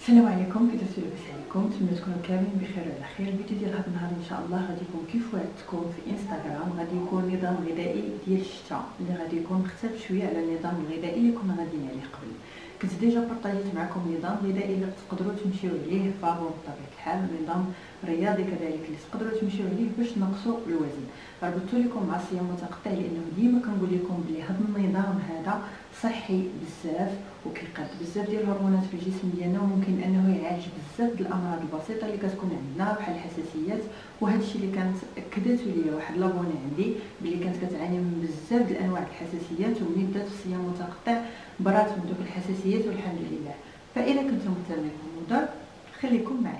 السلام عليكم، كي درتو لاباس عليكم؟ نتمنى تكونوا كاملين بخير وعلى خير. الفيديو ديال هذا النهار ان شاء الله غادي يكون كيف وعدتكم في انستغرام، غادي يكون نظام غذائي ديال الشتاء اللي غادي يكون مختلف شويه على النظام الغذائي اللي كنا غاديين عليه قبل. كنت ديجا بارطاجيت معكم نظام غذائي اللي تقدروا تمشيو عليه فابو بطبيعه الحال، ونظام رياضي كذلك اللي تقدروا تمشيو عليه باش تنقصوا الوزن. ربطت لكم مع الصيام المتقطع لانه ديما كنقول لكم بلي هذا النظام هذا صحي بزاف وكيقاد بزاف ديال الهرمونات في الجسم ديالنا، وممكن انه يعالج بزاف ديال الامراض البسيطه اللي كتكون عندنا بحال الحساسيات. وهذا الشيء اللي كانت اكدته ليا واحد لابوني عندي بلي كانت كتعاني من بزاف ديال انواع الحساسيات، وملي بدات الصيام المتقطع برات من دوك الحساسيات والحمد لله. فاذا كنتم مهتمين بالموضوع خليكم معي.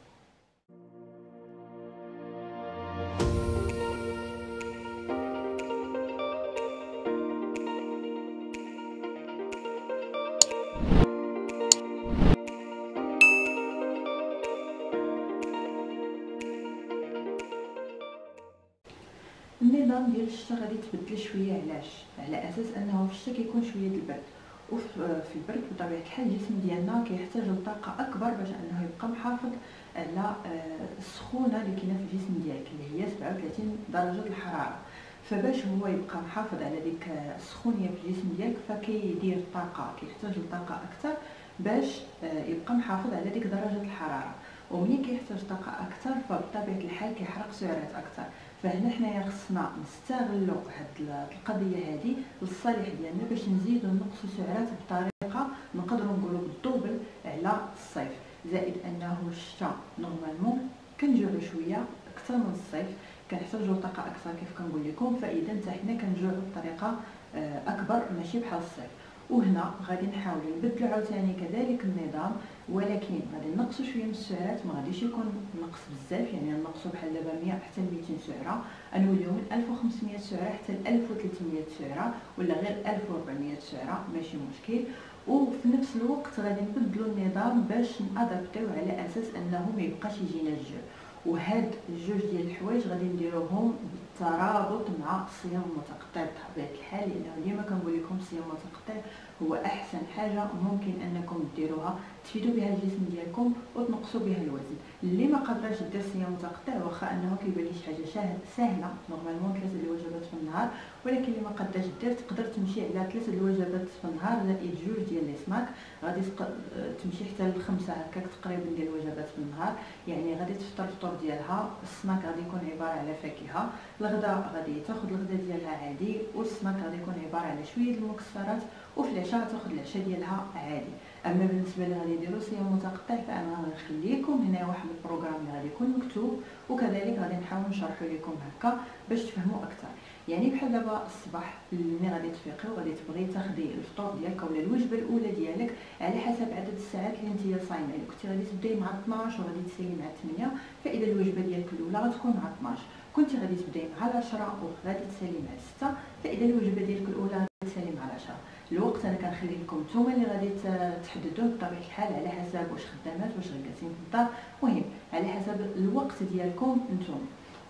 النظام ديال الشتا غادي يتبدل شويه. علاش؟ على اساس انه في الشتا كيكون شويه د البرد، وفي البرد بطبيعه الحال الجسم ديالنا كيحتاج لطاقه اكبر باش انه يبقى محافظ على السخونه اللي كاينه في الجسم ديالك اللي هي 37 درجه الحراره. فباش هو يبقى محافظ على ديك السخونيه في الجسم ديالك فكيدير طاقه، كيحتاج لطاقه اكثر باش يبقى محافظ على ديك درجه الحراره. وملي كيحتاج طاقه اكثر فبطبيعه الحال كيحرق سعرات اكثر. فهنا حنايا خصنا نستغلوا هاد القضيه هذه للصالح ديالنا باش نزيدو نقصوا سعرات بطريقه نقدروا نقولوا بالدوبل على الصيف. زائد انه الشتاء نورمالمون كنجوعوا شويه اكثر من الصيف، كنحتاجوا طاقه اكثر كيف كنقول لكم، فاذا حتى حنا كنجوعوا بطريقه اكبر ماشي بحال الصيف. وهنا غادي نحاولوا نبدلوا عاوتاني كذلك النظام، ولكن غادي نقصوا شويه من السعرات، ما غاديش يكون نقص بزاف، يعني نقصوا بحال دابا 100 حتى 200 سعره، نوليو من 1500 سعره حتى 1300 سعره ولا غير 1400 سعره ماشي مشكل. وفي نفس الوقت غادي نبدلوا النظام باش نادابتيو على اساس انه ما يبقاش يجينا الجوع. وهاد الجوج ديال الحوايج غادي نديروهم بالترابط مع الصيام المتقطع بطبيعه الحال، لانه ديما كنقول لكم الصيام المتقطع هو احسن حاجه ممكن انكم ديروها تفيدوا بها الجسم ديالكم وتنقصوا بها الوزن. اللي ما قدرش دير صيام متقطع واخا انه كيبان ليه حاجه سهله، نورمالمون 3 الوجبات في النهار، ولكن اللي ما قدرش دير تقدر تمشي على 3 الوجبات في النهار زائد 2 ديال لي سناك، غادي تمشي حتى ل5 هكاك تقريبا ديال الوجبات في النهار. يعني غادي تفطر الفطور ديالها، السناك غادي يكون عباره على فاكهه، الغداء غادي تاخذ الغداء ديالها عادي، والسناك غادي يكون عباره على شويه المكسرات، وفي العشاء تاخذ العشاء ديالها عادي. اما بالنسبه اللي غادي يديروا صيام متقطع فانا غنخليكم هنا واحد البروغرام اللي غادي يكون مكتوب، وكذلك غادي نحاول نشرحوا لكم هكا باش تفهموا اكثر. يعني بحال دابا الصباح ملي غادي تفيقي وغادي تبغي تاخدي الفطور ديالك ولا الوجبه الاولى ديالك على حسب عدد الساعات اللي نتيا صايمه. الا كنتي غادي تبداي مع 12 وغادي تسالي مع 8 فاذا الوجبه ديالك الاولى غتكون مع 12. كنتي غادي تبداي مع 10 وغادي تسالي مع 6 فاذا الوجبه ديالك الاولى غادي تسالي مع 10. الوقت انا كنخلي لكم نتوما اللي غادي تحددوه بطبيعه الحال على حسب واش خدامات واش جالسين في الدار، المهم على حسب الوقت ديالكم نتوما.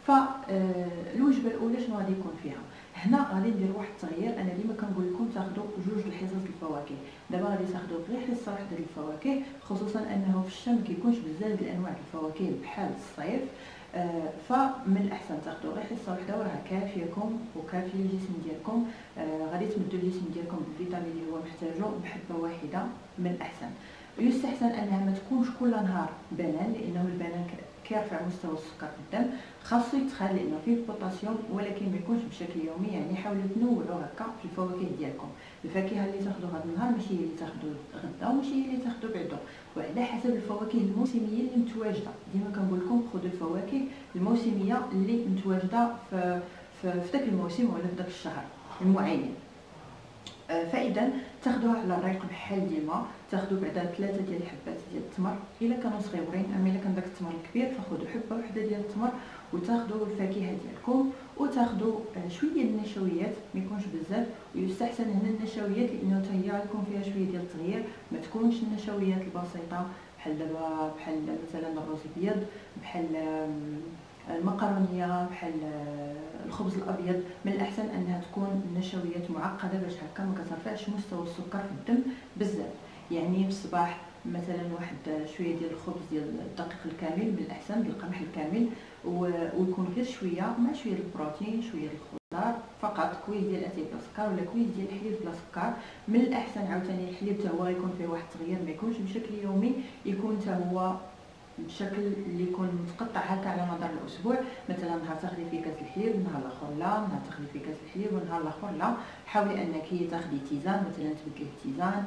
فالوجبه الاولى شنو غادي يكون فيها؟ هنا غادي ندير واحد التغيير. انا ديما كنقول لكم تاخذوا 2 الحصص الفواكه. دابا غادي تاخذوا غير حصه واحده ديال الفواكه، خصوصا انه في الشتاء ما كيكونش بزاف ديال انواع الفواكه بحال الصيف. فمن الاحسن تاخذوا غير حصه واحده وراها كافيكم وكافيه الجسم ديالكم. غادي تمدوا الجسم ديالكم بالفيتامين اللي هو محتاجو بحبه واحده من الاحسن. يستحسن انها ما تكونش كل نهار بنان، لانه البنان كيرفع مستوى السكر في الدم، خاصو يتخاد لانه فيه البوتاسيوم، ولكن ما يكونش بشكل يومي. يعني حاولوا تنوعوا هكا في الفواكه ديالكم. الفاكهه اللي تاخذوا هذا النهار ماشي هي اللي تاخذوا غدا وماشي هي اللي تاخذوا بعدا، وعلى حسب الفواكه الموسميه اللي متواجده. ديما كنقول لكم خذوا الفواكه الموسميه اللي متواجده في داك الموسم ولا في داك الشهر المعين. فاذا تاخذوها على الريق بحال ديما، تاخذوا بعدا 3 ديال الحبات ديال التمر الا كانوا صغيورين، اما الا كان داك التمر الكبير فخذوا حبه واحده ديال التمر، وتاخذوا الفاكهه ديالكم، وتاخذوا شويه النشويات ما يكونش بزاف. ويستحسن هنا النشويات لانه حتى هي غتكون فيها شويه ديال التغيير، ما تكونش النشويات البسيطه بحال دابا بحال مثلا الرز الابيض، بحال المقرونيه، بحال الخبز الابيض. من الاحسن انها تكون نشويات معقده باش هكا ما كترفعش مستوى السكر في الدم بزاف. يعني في الصباح مثلا واحد شويه ديال الخبز ديال الدقيق الكامل من الاحسن بالقمح الكامل، ويكون غير شويه مع شويه البروتين شويه الخضار فقط، كويس ديال الاتاي بلا سكر ولا كويس ديال الحليب بلا سكر. من الاحسن عاوتاني الحليب حتى هو يكون فيه واحد التغيير، ما يكونش بشكل يومي، يكون حتى هو بشكل اللي يكون متقطع هكا على مدار الاسبوع. مثلا نهار تاخدي فيه كاس الحليب، نهار الاخر لا، نهار تاخدي فيه كاس الحليب ونهار الاخر لا. حاولي انك تاخدي تيزان، مثلا تبدلي التيزان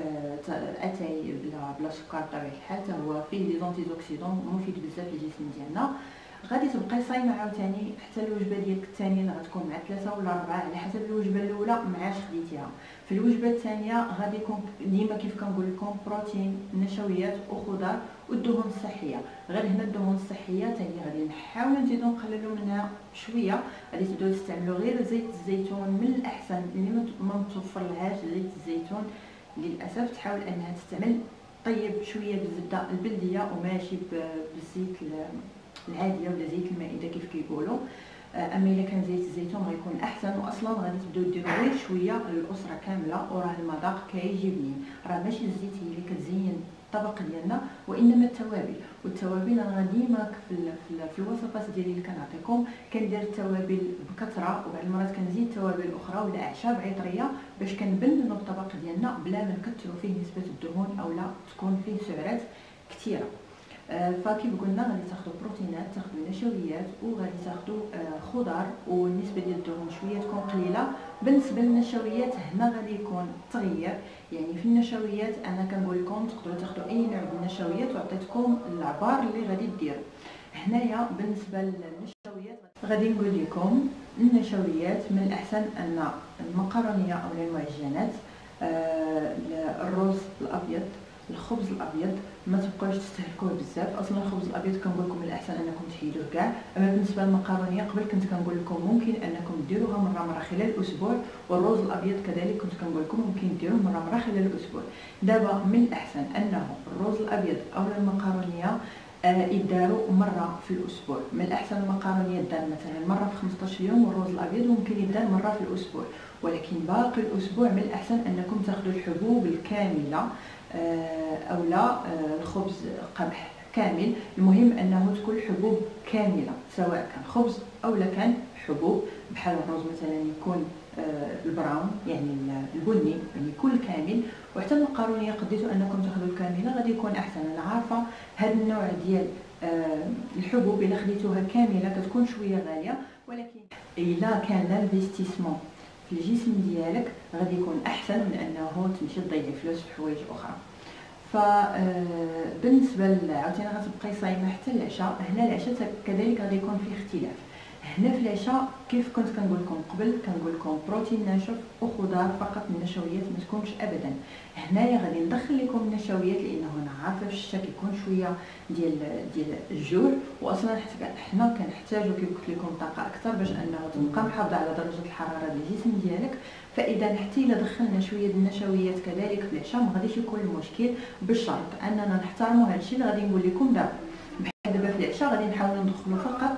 اتاي بلا سكر بطبيعه الحال، حتى هو فيه لي زونتيزوكسيدون مفيد بزاف للجسم ديالنا. غادي تبقاي صايمه عاوتاني حتى الوجبه ديالك الثانيه اللي غتكون مع 3 ولا 4 على حسب الوجبه الاولى معاش خديتيها. في الوجبه الثانيه غادي يكون ديما كيف كنقول لكم بروتين، نشويات وخضار والدهون الصحيه. غير هنا الدهون الصحيه حتى هي غادي نحاولوا نزيدوا نقللوا منها شويه. غادي تبداو تستعملوا غير زيت الزيتون من الاحسن اللي ما متوفرلهاش زيت الزيتون للاسف، تحاول انها تستعمل طيب شويه بالزبده البلديه وماشي بالزيت العاديه ولا زيت المائده كيف كيقولوا. اما الا كان زيت الزيتون غيكون احسن، واصلا غادي تبداو ديروا غير شويه للاسره كامله، وراه المذاق كيجي بنين. راه ماشي الزيت هي اللي كتزين الطبق ديالنا، وانما التوابل. والتوابل انا ديما في الوصفات ديالي اللي كنعطيكم كندير التوابل بكثره، وبعض المرات كنزيد توابل اخرى ولا اعشاب عطريه باش كنبننوا الطبق ديالنا بلا ما نكثروا فيه نسبه الدهون او لا تكون فيه سعرات كثيره. فكيف قلنا غادي تاخذوا بروتينات، تاخذوا نشويات، وغادي تاخذوا خضار، والنسبه ديال الدهون شويه تكون قليله. بالنسبه للنشويات هنا غادي يكون تغيير، يعني في النشويات انا كنقول لكم تقدروا تاخذوا اي نوع من النشويات، وعطيتكم العبار اللي غادي ديروا. هنايا بالنسبه للنشويات غادي نقول لكم النشويات من الاحسن ان المقارونيه او المعجنات، الرز الابيض، الخبز الابيض ما تبقاوش تستهلكوه بزاف. اصلا الخبز الابيض كنقول لكم الاحسن انكم تحيدوه كاع. اما بالنسبه للمقارونيه قبل كنت كنقول لكم ممكن انكم ديروها مره خلال الاسبوع، والرز الابيض كذلك كنت كنقول لكم ممكن ديروه مره خلال الاسبوع. دابا من الاحسن انه الرز الابيض او المقارونيه يداروا مره في الاسبوع. من الاحسن المقارونيه دار مثلا مره في 15 يوم، والرز الابيض ممكن يدار مره في الاسبوع. ولكن باقي الاسبوع من الاحسن انكم تاخذوا الحبوب الكامله او لا الخبز قمح كامل. المهم انه تكون حبوب كامله، سواء كان خبز او لا كان حبوب. بحال الرز مثلا يكون البراون يعني البني يعني كل كامل. وحتى المقارونيه قديتوا انكم تاخذوا الكامله غادي يكون احسن. انا عارفه هذا النوع ديال الحبوب الا خديتوها كامله كتكون شويه غاليه، ولكن الا كان الانفستيسمون في الجسم ديالك غادي يكون احسن من انه تمشي تضيعي فلوس في حوايج اخرى. فبالنسبه عاوتاني غتبقاي صايمه حتى العشاء. هنا العشاء كذلك غادي يكون فيه اختلاف. هنا في العشاء كيف كنت كنقول لكم قبل، كنقول لكم بروتين ناشف وخضار فقط، من النشويات ما تكونش ابدا. هنايا غادي ندخل لكم النشويات لانه انا عارفه في الشتاء كيكون شويه ديال الجوع، واصلا حنا كنحتاجوا كيف قلت لكم طاقه اكثر باش انه تبقى محافظه على درجه الحراره ديال الجسم ديالك. فاذا حتى الا دخلنا شويه ديال النشويات كذلك في العشاء ما غاديش يكون المشكل، بالشرط اننا نحترموا هذا الشيء اللي غادي نقول لكم دابا. بحال دابا في العشاء غادي نحاولوا ندخلوا فقط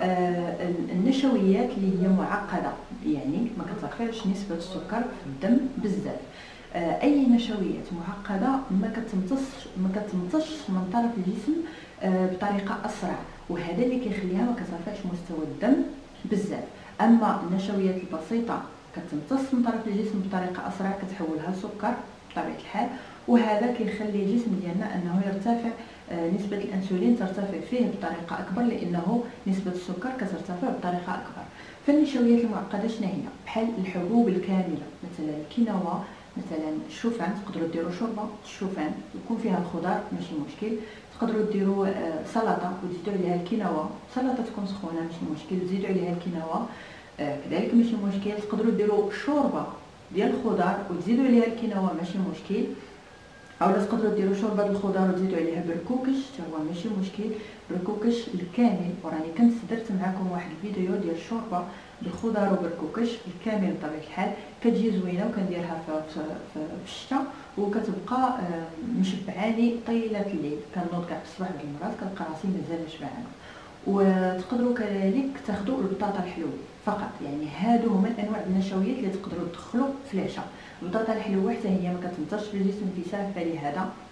النشويات اللي هي معقده، يعني ما كترفعش نسبه السكر في الدم بزاف. اي نشويات معقده ما كتمتصش من طرف الجسم بطريقه اسرع، وهذا اللي كيخليها ما كترفعش مستوى الدم بزاف. اما النشويات البسيطه كتمتص من طرف الجسم بطريقه اسرع، كتحولها لسكر بطبيعه الحال، وهذا كيخلي الجسم ديالنا انه يرتفع نسبه الانسولين ترتفع فيه بطريقه اكبر، لانه نسبه السكر كترتفع بطريقه اكبر. فالنشويات المعقده شنو هي؟ بحال الحبوب الكامله، مثلا الكينوا، مثلا الشوفان. تقدروا ديروا شوربه الشوفان يكون فيها الخضار ماشي مشكل. تقدروا ديروا سلطه وتزيدوا عليها الكينوا، سلطه تكون سخونه ماشي مشكل، تزيدوا عليها الكينوا كذلك ماشي مشكل. تقدروا ديروا شوربه ديال الخضار وتزيدوا عليها الكينوا ماشي مشكل، اولا تقدروا ديروا شوربه الخضار وتزيدوا عليها بركوكش حتى هو ماشي مشكل. بركوكش الكامل، وراني كنت درت معكم واحد الفيديو ديال الشوربه بالخضار وبركوكش الكامل بطبيعه الحال، كتجي زوينه وكنديرها في الشتاء وكتبقى مشبعاني طيله الليل. كنوض كاع في الصباح بعض المرات كنلقى راسي مازال شبعانه. وتقدروا كذلك تاخذوا البطاطا الحلوه فقط، يعني هادو هما الانواع من النشويات اللي تقدروا تدخلوا في العشاء. البطاطا الحلوه حتى هي ما كتمتصش في الجسم بسبب لهذا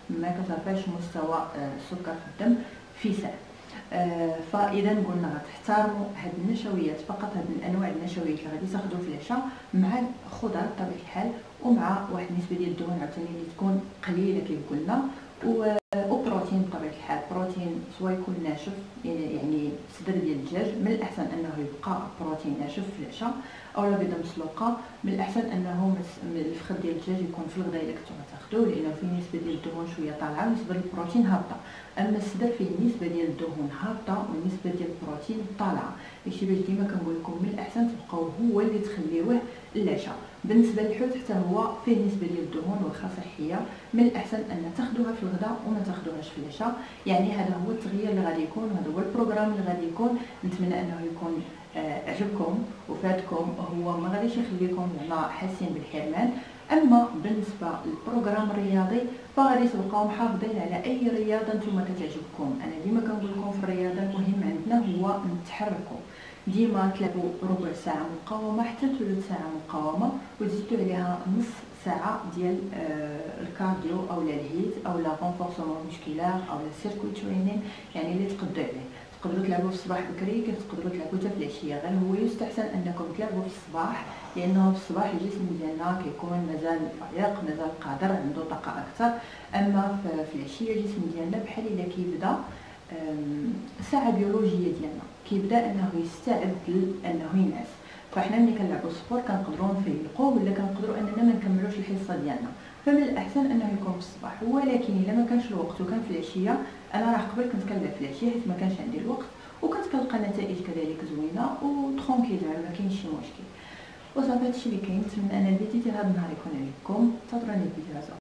ما كترفعش مستوى السكر في الدم في ساعه. فاذا قلنا غتحتارموا هاد النشويات فقط، هاد الانواع النشويات اللي غادي تاخذوا في العشاء مع الخضر بطبيعه الحال، ومع واحد النسبه ديال الدهون عاوتاني اللي تكون قليله كيف قلنا، وبروتين بطبيعه الحال. بروتين سواء يكون ناشف يعني صدر ديال الدجاج، من الاحسن انه يبقى بروتين ناشف في العشاء، اولا بيضه مسلوقه. من الاحسن انه الفخذ ديال الدجاج يكون في الغداء الا كنتو غتاخذوه، لانه فيه نسبه ديال الدهون شويه طالعه ونسبه البروتين هابطه. اما الصدر فيه نسبه ديال الدهون هابطه ونسبه ديال البروتين طالعه. داكشي باش ديما كنقول لكم من الاحسن تبقاو هو اللي تخليوه للعشاء. بالنسبه للحوت حتى هو فيه نسبه ديال الدهون واخا صحيه، من الاحسن ان تاخذوها في الغداء وما تاخذوهاش في العشاء. يعني هذا هو التغيير اللي غادي يكون، وهذا هو البروغرام اللي غادي يكون. نتمنى انه يكون عجبكم وفاتكم، هو ما غاديش يخليكم زعما حاسين بالحرمان. اما بالنسبه للبروغرام الرياضي فغادي تبقاو محافظين على اي رياضه نتوما كتعجبكم. انا ديما كنقول لكم في الرياضه المهم عندنا هو نتحركوا، ديما تلعبوا ربع ساعه مقاومه حتى ثلث ساعه مقاومه، وتزيدوا عليها نص ساعه ديال الكارديو او الهيت او لا رونفورسمون ميسكولار او لا سيركوي ترينين، يعني اللي تقدروا عليه. تقدروا تلعبوا في الصباح بكري، كيف تقدروا تلعبوا حتى في العشيه، غير هو يستحسن انكم تلعبوا في الصباح، لانه في الصباح الجسم ديالنا كيكون مازال فايق، مازال قادر، عنده طاقه اكثر. اما في العشيه الجسم ديالنا بحال الا كيبدا ساعه بيولوجيه ديالنا كيبدا انه يستعد انه ينعس. فاحنا ملي كنلعبوا السبور كنقدروا نفيقوا ولا كنقدروا اننا ما نكملوش الحصه ديالنا. فمن الاحسن انه يكون في الصباح، ولكن الا ما كانش الوقت وكان في العشيه، انا راه قبل كنت كنلعب في العشيه حيت ما كانش عندي الوقت، وكنت كنلقى نتائج كذلك زوينه وترونكيل، ما كاينش شي مشكل. وصافي هادشي اللي كاين. نتمنى ان الفيديو ديال هذا النهار يكون عجبكم. انتظروني الفيديوهات